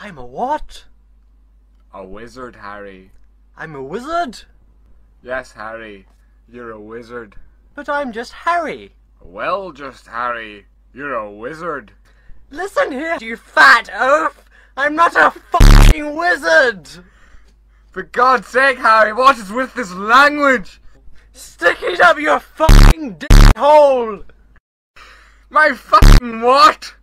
I'm a what? A wizard, Harry. I'm a wizard? Yes, Harry. You're a wizard. But I'm just Harry. Well, just Harry. You're a wizard. Listen here, you fat oaf! I'm not a fucking wizard! For God's sake, Harry, what is with this language? Stick it up your fucking dick hole! My fucking what?